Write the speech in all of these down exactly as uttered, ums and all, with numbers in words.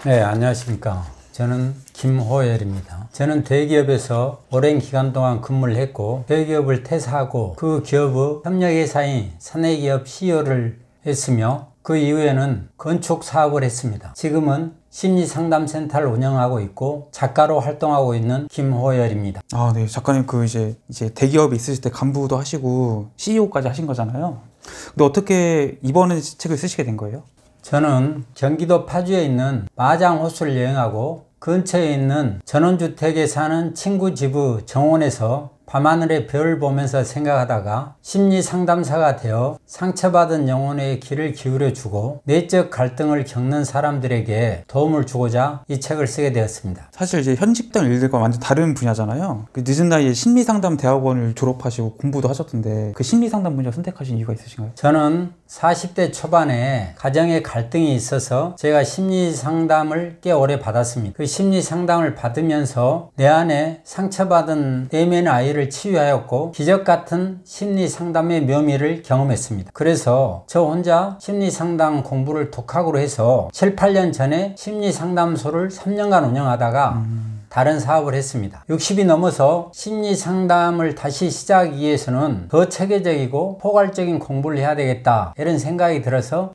네, 안녕하십니까. 저는 김호열입니다. 저는 대기업에서 오랜 기간 동안 근무를 했고 대기업을 퇴사하고 그 기업의 협력회사인 사내기업 씨이오를 했으며 그 이후에는 건축 사업을 했습니다. 지금은 심리상담센터를 운영하고 있고 작가로 활동하고 있는 김호열입니다. 아, 네. 작가님 그 이제 이제 대기업에 있으실 때 간부도 하시고 씨이오까지 하신 거잖아요. 근데 어떻게 이번에 책을 쓰시게 된 거예요? 저는 경기도 파주에 있는 마장호수를 여행하고 근처에 있는 전원주택에 사는 친구 집의 정원에서 밤하늘의 별을 보면서 생각하다가 심리상담사가 되어 상처받은 영혼의 귀를 기울여주고 내적 갈등을 겪는 사람들에게 도움을 주고자 이 책을 쓰게 되었습니다. 사실 이제 현직던 일들과 완전 다른 분야잖아요. 그 늦은 나이에 심리상담대학원을 졸업하시고 공부도 하셨던데 그 심리상담 분야 선택하신 이유가 있으신가요? 저는 사십 대 초반에 가정에 갈등이 있어서 제가 심리상담을 꽤 오래 받았습니다. 그 심리상담을 받으면서 내 안에 상처받은 내면의 아이를 치유하였고 기적같은 심리상담의 묘미를 경험했습니다. 그래서 저 혼자 심리상담 공부를 독학으로 해서 칠, 팔 년 전에 심리상담소를 삼 년간 운영하다가 음. 다른 사업을 했습니다. 육십이 넘어서 심리상담을 다시 시작하기 위해서는 더 체계적이고 포괄적인 공부를 해야 되겠다 이런 생각이 들어서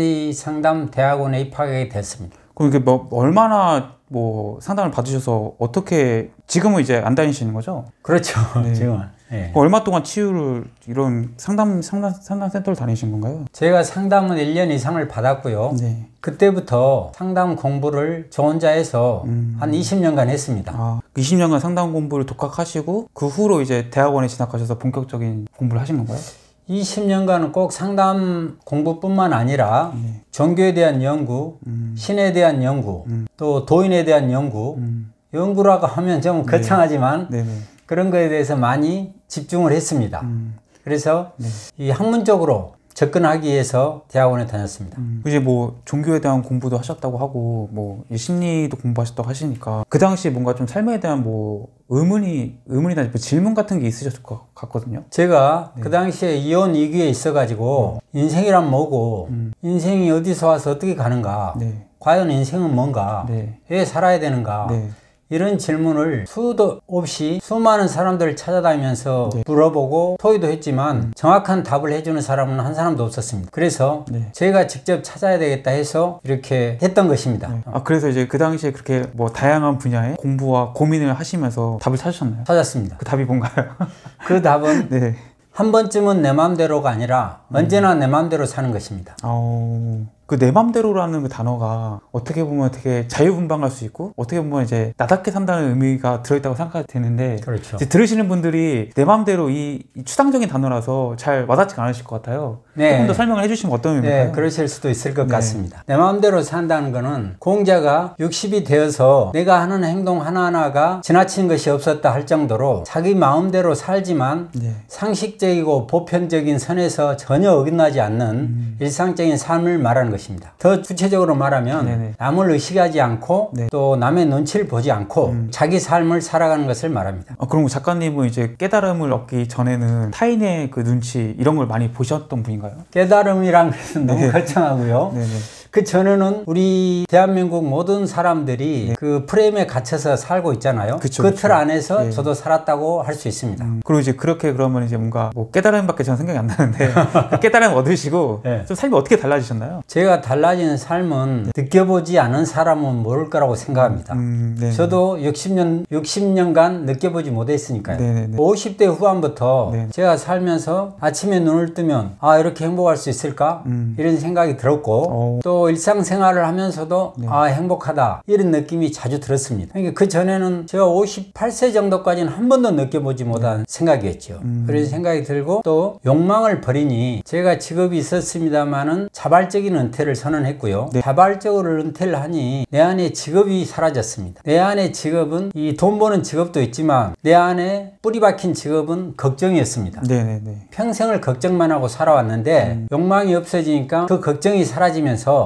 심리상담 대학원에 입학하게 됐습니다. 그럼 이게 뭐 얼마나 뭐 상담을 받으셔서 어떻게 지금은 이제 안 다니시는 거죠? 그렇죠. 네. 지금은. 네. 얼마 동안 치유를 이런 상담 상담 상담 센터를 다니신 건가요? 제가 상담은 일 년 이상을 받았고요. 네. 그때부터 상담 공부를 저 혼자 해서 음. 한 이십 년간 했습니다. 아, 이십 년간 상담 공부를 독학하시고 그 후로 이제 대학원에 진학하셔서 본격적인 공부를 하신 건가요? 이십 년간은 꼭 상담 공부뿐만 아니라 네. 종교에 대한 연구, 음. 신에 대한 연구, 음. 또 도인에 대한 연구, 음. 연구라고 하면 좀 거창하지만 네. 그런 거에 대해서 많이 집중을 했습니다. 음. 그래서 네. 이 학문적으로 접근하기 위해서 대학원에 다녔습니다. 음. 이제 뭐 종교에 대한 공부도 하셨다고 하고 뭐 심리도 공부하셨다고 하시니까 그 당시 뭔가 좀 삶에 대한 뭐 의문이 의문이나 뭐 질문 같은 게 있으셨을 것 같거든요. 제가 네. 그 당시에 이혼 위기에 있어가지고 음. 인생이란 뭐고 음. 인생이 어디서 와서 어떻게 가는가 네. 과연 인생은 뭔가 네. 왜 살아야 되는가 네. 이런 질문을 수도 없이 수많은 사람들을 찾아다니면서 네. 물어보고 토의도 했지만 음. 정확한 답을 해주는 사람은 한 사람도 없었습니다. 그래서 네. 제가 직접 찾아야 되겠다 해서 이렇게 했던 것입니다. 네. 아, 그래서 이제 그 당시에 그렇게 뭐 다양한 분야의 공부와 고민을 하시면서 답을 찾으셨나요? 찾았습니다. 그 답이 뭔가요? 그 답은 네. 한 번쯤은 내 맘대로가 아니라 음. 언제나 내 맘대로 사는 것입니다. 어... 그 내 맘대로라는 그 단어가 어떻게 보면 되게 자유분방할 수 있고 어떻게 보면 이제 나답게 산다는 의미가 들어있다고 생각이 되는데 그렇죠. 이제 들으시는 분들이 내 맘대로 이, 이 추상적인 단어라서 잘 와닿지가 않으실 것 같아요. 네. 조금 더 설명을 해주시면 어떤 의미일까요? 네, 그러실 수도 있을 것 네. 같습니다. 내 맘대로 산다는 거는 공자가 육십이 되어서 내가 하는 행동 하나하나가 지나친 것이 없었다 할 정도로 자기 마음대로 살지만 네. 상식적이고 보편적인 선에서 전혀 어긋나지 않는 음. 일상적인 삶을 말하는 것입니다. 더 구체적으로 말하면 네네. 남을 의식하지 않고 네. 또 남의 눈치를 보지 않고 음. 자기 삶을 살아가는 것을 말합니다. 아, 그럼 작가님은 이제 깨달음을 얻기 전에는 타인의 그 눈치 이런 걸 많이 보셨던 분인가요? 깨달음이란 것은 너무 네. 거창하고요. 네네. 그 전에는 우리 대한민국 모든 사람들이 네. 그 프레임에 갇혀서 살고 있잖아요. 그 틀 안에서 네. 저도 살았다고 할 수 있습니다. 음, 그리고 이제 그렇게 그러면 이제 뭔가 뭐 깨달음밖에 저는 생각이 안 나는데 그 깨달음 얻으시고 네. 좀 삶이 어떻게 달라지셨나요? 제가 달라진 삶은 네. 느껴보지 않은 사람은 모를 거라고 생각합니다. 음, 네. 저도 육십 년, 육십 년간 느껴보지 못했으니까요. 네네네. 오십 대 후반부터 네네. 제가 살면서 아침에 눈을 뜨면 아 이렇게 행복할 수 있을까? 음. 이런 생각이 들었고 오. 또 일상생활을 하면서도 네. 아 행복하다 이런 느낌이 자주 들었습니다. 그러니까 그 전에는 제가 오십팔 세 정도까지는 한 번도 느껴보지 못한 네. 생각이었죠. 음. 그런 생각이 들고 또 욕망을 버리니 제가 직업이 있었습니다마는 자발적인 은퇴를 선언했고요. 네. 자발적으로 은퇴를 하니 내 안에 직업이 사라졌습니다. 내 안에 직업은 이 돈 버는 직업도 있지만 내 안에 뿌리 박힌 직업은 걱정이었습니다. 네네네. 평생을 걱정만 하고 살아왔는데 음. 욕망이 없어지니까 그 걱정이 사라지면서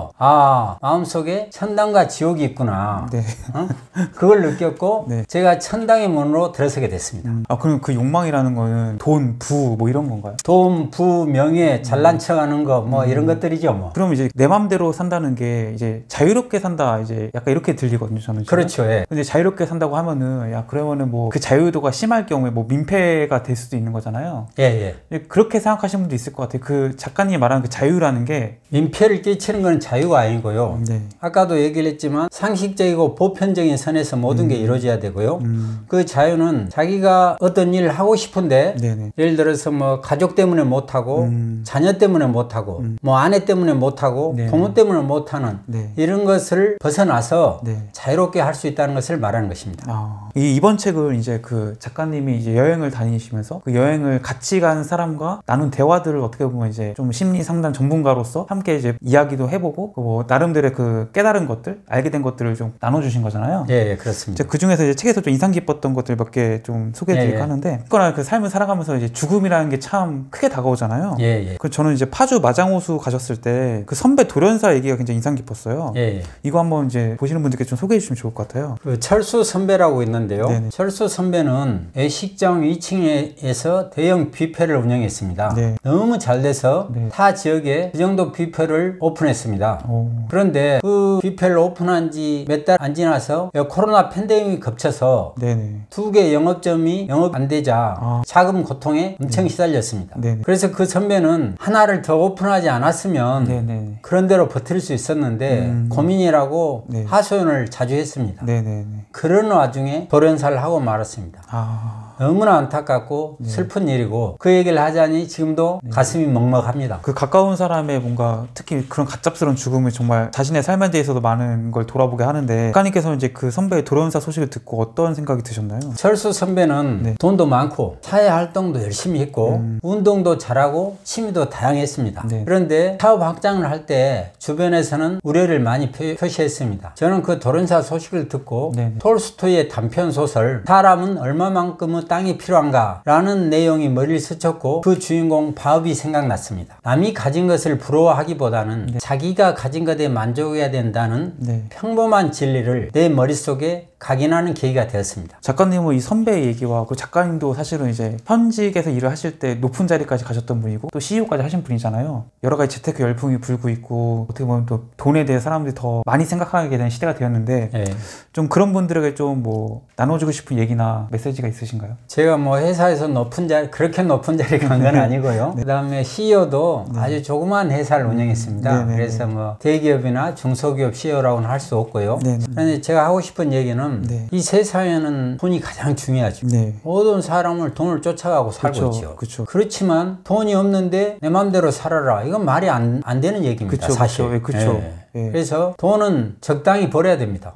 보면서 아 마음속에 천당과 지옥이 있구나. 네. 어? 그걸 느꼈고 네. 제가 천당의 문으로 들어서게 됐습니다. 음. 아 그럼 그 욕망이라는 거는 돈, 부 뭐 이런 건가요? 돈, 부, 명예, 잘난 척하는 거 뭐 이런 것들이죠 뭐. 그럼 이제 내 맘대로 산다는 게 이제 자유롭게 산다 이제 약간 이렇게 들리거든요 저는. 그렇죠. 예. 근데 자유롭게 산다고 하면은 야 그러면은 뭐 그 자유도가 심할 경우에 뭐 민폐가 될 수도 있는 거잖아요. 예, 예. 그렇게 생각하시는 분도 있을 것 같아요. 그 작가님이 말하는 그 자유라는 게 민폐를 끼치는 건 자유가 아니고요. 네. 아까도 얘기를 했지만 상식적이고 보편적인 선에서 모든 음. 게 이루어져야 되고요. 음. 그 자유는 자기가 어떤 일을 하고 싶은데 네네. 예를 들어서 뭐 가족 때문에 못하고 음. 자녀 때문에 못하고 음. 뭐 아내 때문에 못하고 네. 부모 때문에 못하는 네. 이런 것을 벗어나서 네. 자유롭게 할 수 있다는 것을 말하는 것입니다. 아, 이 이번 책을 이제 그 작가님이 이제 여행을 다니시면서 그 여행을 같이 간 사람과 나눈 대화들을 어떻게 보면 이제 좀 심리 상담 전문가로서 함께 이제 이야기도 해보고 뭐 나름대로의 그 깨달은 것들, 알게 된 것들을 좀 나눠주신 거잖아요. 예, 예 그렇습니다. 그 중에서 이제 책에서 좀 인상 깊었던 것들 몇 개 좀 소개해드리고 예, 예. 하는데, 그거나 그 삶을 살아가면서 이제 죽음이라는 게 참 크게 다가오잖아요. 예, 예. 그 저는 이제 파주 마장호수 가셨을 때 그 선배 도련사 얘기가 굉장히 인상 깊었어요. 예, 예. 이거 한번 이제 보시는 분들께 좀 소개해 주시면 좋을 것 같아요. 그 철수 선배라고 있는데요. 네네. 철수 선배는 외식장 이 층에서 대형 뷔페를 운영했습니다. 네. 너무 잘 돼서 네. 타 지역에 그 정도 뷔페를 오픈했습니다. 오. 그런데 그 뷔페를 오픈한 지 몇 달 안 지나서 코로나 팬데믹이 겹쳐서 네네. 두 개 영업점이 영업 안 되자 아. 자금 고통에 엄청 시달렸습니다. 네네. 그래서 그 선배는 하나를 더 오픈하지 않았으면 네네. 그런 대로 버틸 수 있었는데 음. 고민이라고 네. 하소연을 자주 했습니다. 네네네. 그런 와중에 돌연사를 하고 말았습니다. 아. 너무나 안타깝고 네. 슬픈 일이고 그 얘기를 하자니 지금도 네. 가슴이 먹먹합니다. 그 가까운 사람의 뭔가 특히 그런 갑작스러운 죽음을 정말 자신의 삶에 대해서도 많은 걸 돌아보게 하는데, 작가님께서는 이제 그 선배의 돌연사 소식을 듣고 어떤 생각이 드셨나요? 철수 선배는 네. 돈도 많고 사회 활동도 열심히 했고 음. 운동도 잘하고 취미도 다양했습니다. 네. 그런데 사업 확장을 할 때 주변에서는 우려를 많이 표, 표시했습니다. 저는 그 돌연사 소식을 듣고 네. 톨스토이의 단편 소설 사람은 얼마만큼의 땅이 필요한가 라는 내용이 머리를 스쳤고 그 주인공 바업이 생각났습니다. 남이 가진 것을 부러워하기보다는 네. 자기가 가진 것에 만족해야 된다는 네. 평범한 진리를 내 머릿속에 각인하는 계기가 되었습니다. 작가님은 이 선배의 얘기와 그 작가님도 사실은 이제 현직에서 일을 하실 때 높은 자리까지 가셨던 분이고 또 씨이오까지 하신 분이잖아요. 여러 가지 재테크 열풍이 불고 있고 어떻게 보면 또 돈에 대해 사람들이 더 많이 생각하게 되는 시대가 되었는데 예. 좀 그런 분들에게 좀 뭐 나눠주고 싶은 얘기나 메시지가 있으신가요? 제가 뭐 회사에서 높은 자리, 그렇게 높은 자리에 간 건 아니고요. 그 다음에 씨이오도 네. 아주 조그마한 회사를 운영했습니다. 네네네. 그래서 뭐 대기업이나 중소기업 씨이오라고는 할 수 없고요. 네네. 그런데 제가 하고 싶은 얘기는 네. 이 세상에는 돈이 가장 중요하죠. 네. 모든 사람을 돈을 쫓아가고 살고 그쵸, 있죠. 그쵸. 그렇지만 돈이 없는데 내 마음대로 살아라. 이건 말이 안, 안 되는 얘기입니다. 그쵸, 사실. 그쵸, 예, 그쵸. 예. 예. 그래서 돈은 적당히 벌어야 됩니다.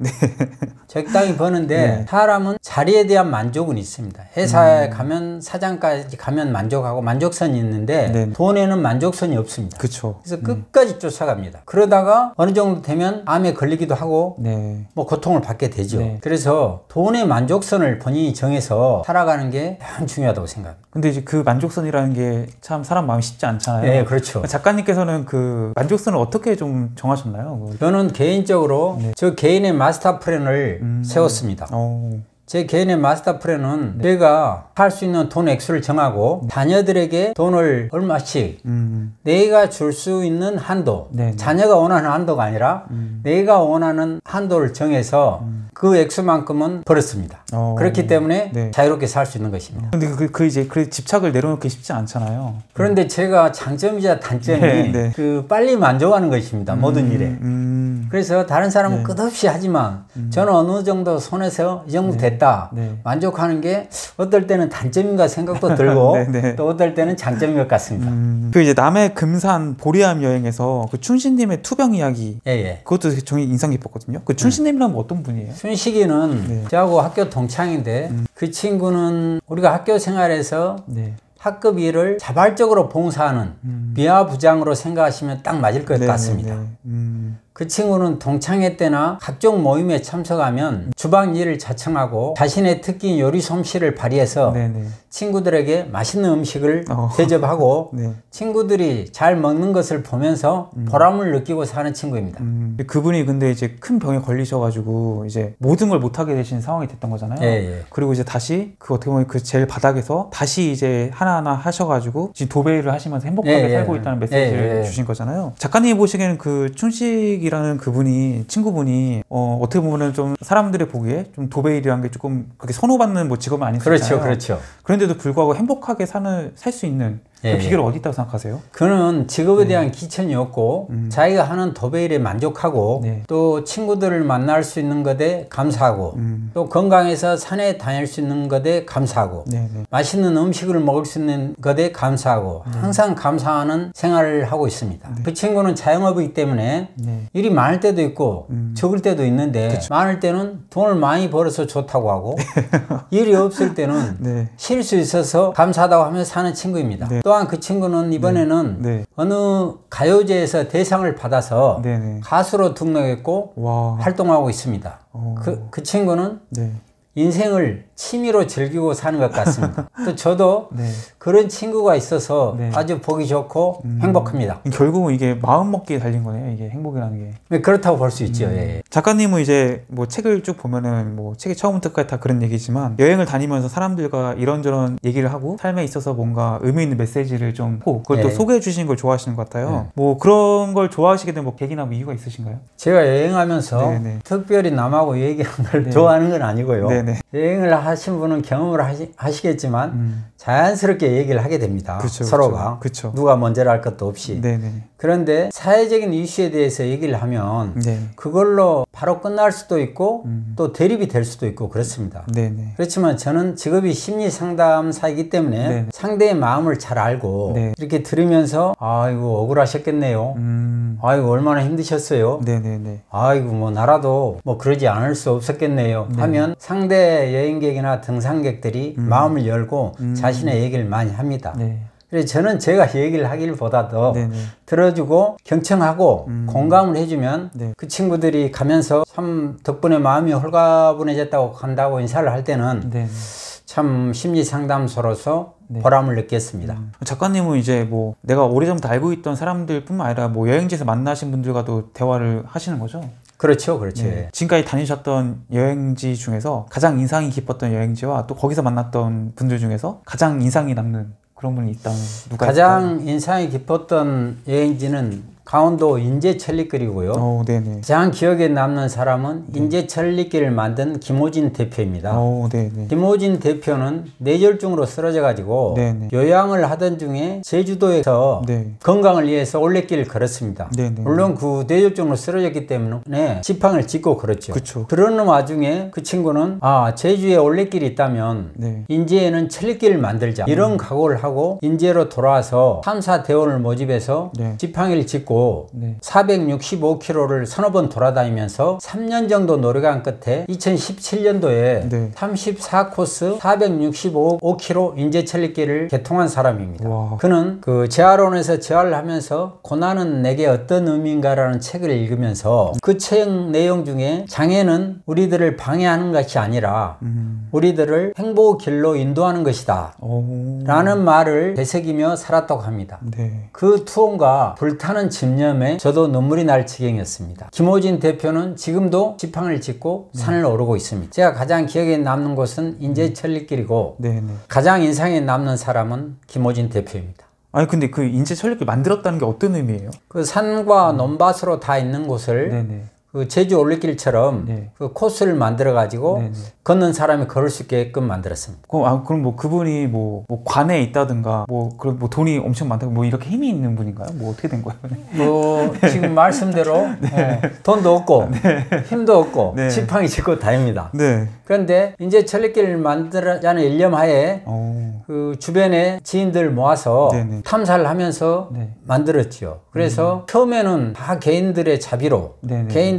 적당히 버는데 네. 사람은 자리에 대한 만족은 있습니다. 회사에 음. 가면 사장까지 가면 만족하고 만족선이 있는데 네. 돈에는 만족선이 없습니다. 그쵸. 그래서 끝까지 쫓아갑니다. 그러다가 어느 정도 되면 암에 걸리기도 하고 네. 뭐 고통을 받게 되죠. 네. 그래서 돈의 만족선을 본인이 정해서 살아가는 게 가장 중요하다고 생각합니다. 근데 이제 그 만족선이라는 게 참 사람 마음이 쉽지 않잖아요. 네, 그렇죠. 작가님께서는 그 만족선을 어떻게 좀 정하셨나요? 저는 개인적으로 네. 저 개인의 마스터 플랜을 음. 세웠습니다. 어. 제 개인의 마스터 플랜은 내가 할 수 있는 돈 액수를 정하고 자녀들에게 돈을 얼마씩 음. 내가 줄 수 있는 한도, 네. 자녀가 원하는 한도가 아니라 음. 내가 원하는 한도를 정해서 음. 그 액수만큼은 벌었습니다. 어. 그렇기 때문에 네. 자유롭게 살 수 있는 것입니다. 근데 그, 그 이제 그 집착을 내려놓기 쉽지 않잖아요. 그런데 제가 장점이자 단점이 네, 네. 그 빨리 만족하는 것입니다. 모든 일에. 음. 그래서 다른 사람은 네. 끝없이 하지만 저는 어느 정도 손에서 이 정도 네. 됐다. 네. 만족하는 게 어떨 때는 단점인가 생각도 들고 네, 네. 또 어떨 때는 장점인 것 같습니다. 음. 그 이제 남해 금산 보리암 여행에서 그 춘식님의 투병 이야기, 예, 예. 그것도 되게 정말 인상 깊었거든요. 그 춘식님이란 어떤 분이에요? 순식이는 네. 저하고 학교 동창인데 음. 그 친구는 우리가 학교 생활에서 네. 학급 일을 자발적으로 봉사하는 음. 비하부장으로 생각하시면 딱 맞을 것 네, 같습니다. 네, 네. 음. 그 친구는 동창회 때나 각종 모임에 참석하면 주방 일을 자청하고 자신의 특기인 요리 솜씨를 발휘해서 네네. 친구들에게 맛있는 음식을 어. 대접하고 네. 친구들이 잘 먹는 것을 보면서 음. 보람을 느끼고 사는 친구입니다. 음. 그분이 근데 이제 큰 병에 걸리셔가지고 이제 모든 걸 못하게 되신 상황이 됐던 거잖아요. 예, 예. 그리고 이제 다시 그 어떻게 보면 그 제일 바닥에서 다시 이제 하나하나 하셔가지고 지금 도배일을 하시면서 행복하게 예, 살고 예. 있다는 메시지를 예, 예. 주신 거잖아요. 작가님이 보시기에는 그 춘식이라는 그분이 친구분이 어, 어떻게 보면 좀 사람들이 보기에 좀 도배일이라는 게 조금 그렇게 선호받는 뭐 직업은 아닐 수 그렇죠, 있잖아요. 그렇죠. 그런데도 불구하고 행복하게 사는 살 수 있는 그 예, 비결은 예. 어디 있다고 생각하세요? 그는 직업에 대한 네. 기천이었고 음. 자기가 하는 도배일에 만족하고 네. 또 친구들을 만날 수 있는 것에 감사하고 음. 또 건강해서 산에 다닐 수 있는 것에 감사하고 네, 네. 맛있는 음식을 먹을 수 있는 것에 감사하고 네. 항상 감사하는 생활을 하고 있습니다. 네. 그 친구는 자영업이기 때문에 네. 일이 많을 때도 있고 음. 적을 때도 있는데 그쵸. 많을 때는 돈을 많이 벌어서 좋다고 하고 일이 없을 때는 네. 쉴 수 있어서 감사하다고 하면서 사는 친구입니다. 네. 또한 그 친구는 이번에는 네. 네. 어느 가요제에서 대상을 받아서 네, 네. 가수로 등록했고 와. 활동하고 있습니다. 그, 그 친구는 네. 인생을 취미로 즐기고 사는 것 같습니다. 또 저도 네. 그런 친구가 있어서 네. 아주 보기 좋고 음, 행복합니다. 결국은 이게 마음먹기에 달린 거네요. 이게 행복이라는 게. 네, 그렇다고 볼 수 있죠. 음. 예. 작가님은 이제 뭐 책을 쭉 보면은 뭐 책의 처음부터 끝까지 다 그런 얘기지만 여행을 다니면서 사람들과 이런저런 얘기를 하고 삶에 있어서 뭔가 의미 있는 메시지를 좀 하고 그걸 예. 또 소개해 주시는 걸 좋아하시는 것 같아요. 예. 뭐 그런 걸 좋아하시게 된 뭐 계기나 뭐 이유가 있으신가요? 제가 여행하면서 네네. 특별히 남하고 얘기하는 걸 네. 좋아하는 건 아니고요. 네네. 여행을 하신 분은 경험을 하시, 하시겠지만 음. 자연스럽게 얘기를 하게 됩니다. 그쵸, 서로가 그쵸. 누가 먼저라 할 것도 없이. 네네. 그런데 사회적인 이슈에 대해서 얘기를 하면 네. 그걸로 바로 끝날 수도 있고 음. 또 대립이 될 수도 있고 그렇습니다. 네네. 그렇지만 저는 직업이 심리상담사이기 때문에 네네. 상대의 마음을 잘 알고 네. 이렇게 들으면서 아이고 억울하셨겠네요. 음. 아이고 얼마나 힘드셨어요. 네네네. 아이고 뭐 나라도 뭐 그러지 않을 수 없었겠네요. 네네. 하면 상대 여행객이나 등산객들이 음. 마음을 열고 음. 자신의 얘기를 많이 합니다. 네. 그래서 저는 제가 얘기를 하기보다도 네네. 들어주고 경청하고 음. 공감을 해주면 네. 그 친구들이 가면서 참 덕분에 마음이 홀가분해졌다고 한다고 인사를 할 때는 네네. 참 심리상담소로서 네. 보람을 느꼈습니다. 음. 작가님은 이제 뭐 내가 오래전부터 알고 있던 사람들 뿐만 아니라 뭐 여행지에서 만나신 분들과도 대화를 하시는 거죠? 그렇죠, 그렇죠. 네. 지금까지 다니셨던 여행지 중에서 가장 인상이 깊었던 여행지와 또 거기서 만났던 분들 중에서 가장 인상이 남는 그런 분이 있다면 누가 가장 있을까요? 인상이 깊었던 여행지는 강원도 인제천리길이고요. 오, 네네. 가장 기억에 남는 사람은 네. 인제천리길을 만든 김호진 대표입니다. 오, 네네. 김호진 대표는 뇌졸중으로 쓰러져 가지고 네네. 요양을 하던 중에 제주도에서 네. 건강을 위해서 올레길을 걸었습니다. 네네. 물론 그 뇌졸중으로 쓰러졌기 때문에 지팡이를 짚고 걸었죠. 그쵸. 그러는 와중에 그 친구는 아 제주에 올레길이 있다면 네. 인제에는 천리길을 만들자 이런 음. 각오를 하고 인제로 돌아와서 탐사 대원을 모집해서 네. 지팡이를 짚고 네. 사백육십오 킬로미터를 서너 번 돌아다니면서 삼 년 정도 노력한 끝에 이천십칠 년도에 네. 삼십사 코스 사백육십오 킬로미터 인제천리길을 개통한 사람입니다. 와. 그는 그 재활원에서 재활을 하면서 고난은 내게 어떤 의미인가라는 책을 읽으면서 그 책 내용 중에 장애는 우리들을 방해하는 것이 아니라 음. 우리들을 행복의 길로 인도하는 것이다 오. 라는 말을 되새기며 살았다고 합니다. 네. 그 투혼과 불타는 집념에 저도 눈물이 날 지경이었습니다. 김호진 대표는 지금도 지팡이를 짚고 네. 산을 오르고 있습니다. 제가 가장 기억에 남는 곳은 인제천리길이고 네. 네. 가장 인상에 남는 사람은 김호진 대표입니다. 아니 근데 그 인제천리길 만들었다는 게 어떤 의미예요? 그 산과 음. 논밭으로 다 있는 곳을 네네. 그 제주 올레길처럼 네. 그 코스를 만들어 가지고 네네. 걷는 사람이 걸을 수 있게끔 만들었습니다. 그럼, 아, 그럼 뭐 그분이 뭐, 뭐 관에 있다든가 뭐 그런 뭐 돈이 엄청 많다고 뭐 이렇게 힘이 있는 분인가요? 뭐 어떻게 된 거예요? 뭐 네. 지금 말씀대로 네. 어, 돈도 없고 네. 힘도 없고 네. 지팡이 짚고 다닙니다. 네. 그런데 이제 천리길을 만들자는 일념하에 그 주변에 지인들 모아서 네네. 탐사를 하면서 네. 만들었죠. 그래서 음. 처음에는 다 개인들의 자비로 네네. 개인들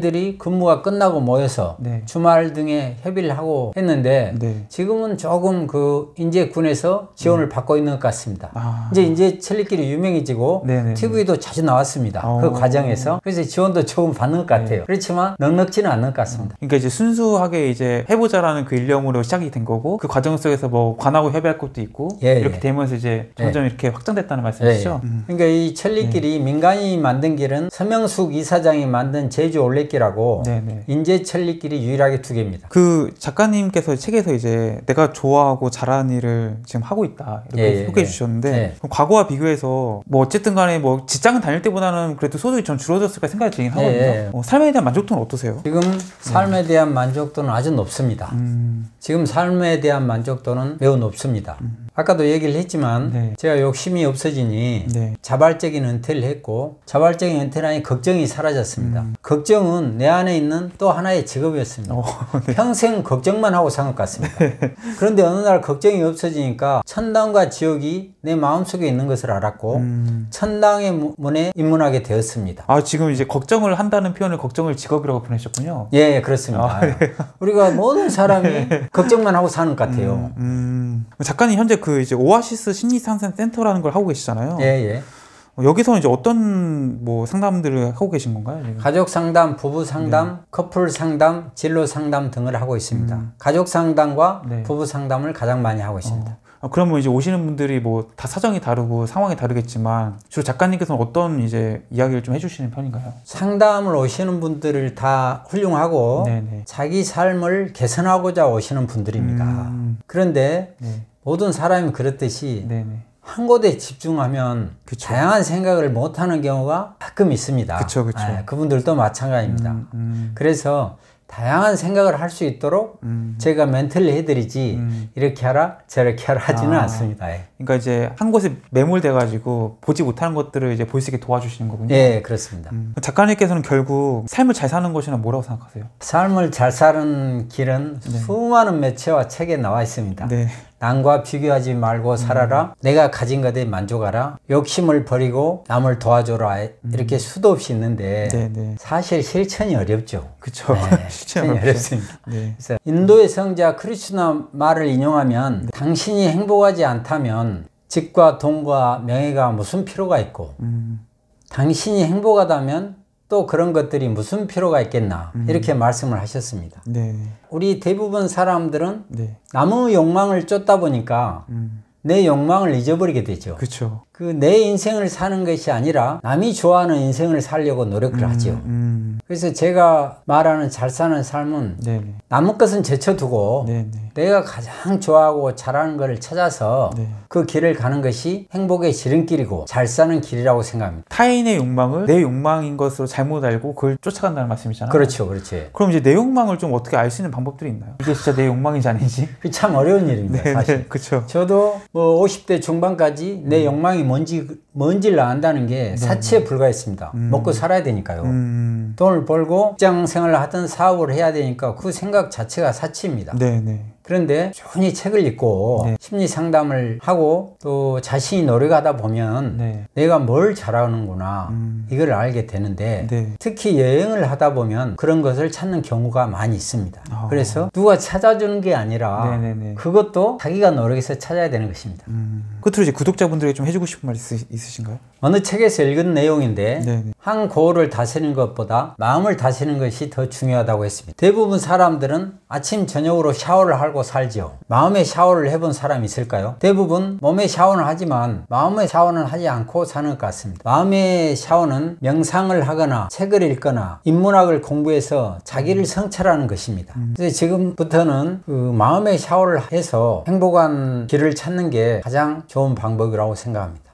저희들이 근무가 끝나고 모여서 네. 주말 등에 협의를 하고 했는데 네. 지금은 조금 그 인제군에서 지원을 음. 받고 있는 것 같습니다. 아. 이제 인제 첼리길이 유명해지고 네네네. 티비도 자주 나왔습니다. 오. 그 과정에서. 그래서 지원도 조금 받는 것 같아요. 네. 그렇지만 넉넉지는 않는 것 같습니다. 그러니까 이제 순수하게 이제 해보자라는 그 일념으로 시작이 된 거고 그 과정 속에서 뭐 관하고 협의할 것도 있고 예, 이렇게 예. 되면서 이제 점점 예. 이렇게 확장됐다는 말씀이시죠? 예, 예. 음. 그러니까 이 천리길이 예. 민간이 만든 길은 서명숙 이사장이 만든 제주 올레길하고 네네. 인제 천리길이 유일하게 두 개입니다. 그 작가님께서 책에서 이제 내가 좋아하고 잘하는 일을 지금 하고 있다 이렇게 예, 소개해 예. 주셨는데 예. 과거와 비교해서 뭐 어쨌든 간에 뭐 직장을 다닐 때보다는 그래도 소득이 좀 줄어들었을까 생각이 들긴 하거든요. 예. 어, 삶에 대한 만족도는 어떠세요? 지금 삶에 대한 만족도는 아주 높습니다. 음. 지금 삶에 대한 만족도는 매우 높습니다. 음. 아까도 얘기를 했지만 네. 제가 욕심이 없어지니 네. 자발적인 은퇴를 했고 자발적인 은퇴라니 걱정이 사라졌습니다. 음. 걱정은 내 안에 있는 또 하나의 직업이었습니다. 오, 네. 평생 걱정만 하고 산 것 같습니다. 네. 그런데 어느 날 걱정이 없어지니까 천당과 지옥이 내 마음속에 있는 것을 알았고 음. 천당의 문에 입문하게 되었습니다. 아, 지금 이제 걱정을 한다는 표현을 걱정을 직업이라고 보내셨군요. 예, 그렇습니다. 아, 네. 우리가 모든 사람이 네. 걱정만 하고 사는 것 같아요. 음, 음. 작가님 현재 그 이제 오아시스 심리상담 센터라는 걸 하고 계시잖아요. 예, 예. 여기서 이제 어떤 뭐 상담들을 하고 계신 건가요? 지금? 가족 상담, 부부 상담, 네. 커플 상담, 진로 상담 등을 하고 있습니다. 음. 가족 상담과 네. 부부 상담을 가장 많이 하고 있습니다. 어. 아, 그러면 이제 오시는 분들이 뭐 다 사정이 다르고 상황이 다르겠지만 주로 작가님께서는 어떤 이제 이야기를 좀 해주시는 편인가요? 상담을 오시는 분들을 다 훌륭하고 네네. 자기 삶을 개선하고자 오시는 분들입니다. 음. 그런데 네. 모든 사람이 그렇듯이 네네. 한 곳에 집중하면 그쵸. 다양한 생각을 못하는 경우가 가끔 있습니다. 그쵸, 그쵸. 네, 그분들도 마찬가지입니다. 음, 음. 그래서 다양한 생각을 할 수 있도록 음. 제가 멘트를 해드리지 음. 이렇게 하라 저렇게 하라 하지는 아. 않습니다. 예. 그러니까 이제 한 곳에 매몰돼 가지고 보지 못하는 것들을 이제 볼 수 있게 도와주시는 거군요. 예, 그렇습니다. 음. 작가님께서는 결국 삶을 잘 사는 것이란 뭐라고 생각하세요? 삶을 잘 사는 길은 네. 수많은 매체와 책에 나와 있습니다. 네. 남과 비교하지 말고 살아라. 음. 내가 가진 것에 만족하라. 욕심을 버리고 남을 도와줘라. 음. 이렇게 수도 없이 있는데 네네. 사실 실천이 어렵죠. 그렇죠. 네, 실천이 어렵습니다. 네. 그래서 인도의 성자 크리슈나 말을 인용하면 네. 당신이 행복하지 않다면 집과 돈과 명예가 무슨 필요가 있고 음. 당신이 행복하다면 또 그런 것들이 무슨 필요가 있겠나 음. 이렇게 말씀을 하셨습니다. 네. 우리 대부분 사람들은 네. 남의 욕망을 쫓다 보니까 음. 내 욕망을 잊어버리게 되죠. 그렇죠. 그 내 인생을 사는 것이 아니라 남이 좋아하는 인생을 살려고 노력을 음, 하죠. 음. 그래서 제가 말하는 잘 사는 삶은 네네. 남의 것은 제쳐두고 네네. 내가 가장 좋아하고 잘하는 것을 찾아서 네. 그 길을 가는 것이 행복의 지름길이고 잘 사는 길이라고 생각합니다. 타인의 욕망을 내 욕망인 것으로 잘못 알고 그걸 쫓아간다는 말씀이잖아요. 그렇죠, 그렇죠. 그럼 이제 내 욕망을 좀 어떻게 알 수 있는 방법들이 있나요? 이게 진짜 내 욕망인지 아닌지? 그게 참 어려운 일입니다. 네네, 사실. 그렇죠. 저도 뭐 오십 대 중반까지 내 음. 욕망이 뭔지 뭔지를 안다는 게 네. 사치에 불과했습니다. 음. 먹고 살아야 되니까요. 음. 돈을 벌고 직장 생활을 하든 사업을 해야 되니까 그 생각 자체가 사치입니다. 네네. 그런데 조용히 책을 읽고 네. 심리 상담을 하고 또 자신이 노력하다 보면 네. 내가 뭘 잘하는구나 음. 이걸 알게 되는데 네. 특히 여행을 하다 보면 그런 것을 찾는 경우가 많이 있습니다. 어. 그래서 누가 찾아주는 게 아니라 네네네. 그것도 자기가 노력해서 찾아야 되는 것입니다. 음. 끝으로 이제 구독자분들에게 좀 해주고 싶은 말 있으, 있으신가요? 어느 책에서 읽은 내용인데 네네. 한 고을을 다스리는 것보다 마음을 다스리는 것이 더 중요하다고 했습니다. 대부분 사람들은 아침 저녁으로 샤워를 하고 살죠. 마음의 샤워를 해본 사람이 있을까요? 대부분 몸의 샤워는 하지만 마음의 샤워는 하지 않고 사는 것 같습니다. 마음의 샤워는 명상을 하거나 책을 읽거나 인문학을 공부해서 자기를 성찰하는 것입니다. 음. 그래서 지금부터는 그 마음의 샤워를 해서 행복한 길을 찾는 게 가장 좋은 방법이라고 생각합니다.